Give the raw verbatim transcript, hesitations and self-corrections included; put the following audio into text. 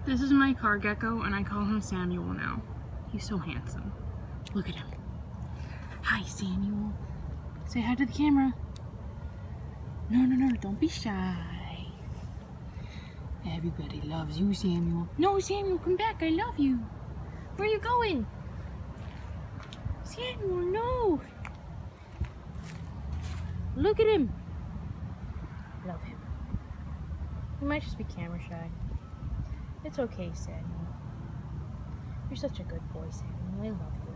This is my car gecko, and I call him Samuel now. He's so handsome. Look at him. Hi, Samuel. Say hi to the camera. No, no, no, don't be shy. Everybody loves you, Samuel. No, Samuel, come back. I love you. Where are you going? Samuel, no. Look at him. Love him. He might just be camera shy. It's okay, Samuel. You're such a good boy, Samuel. I love you.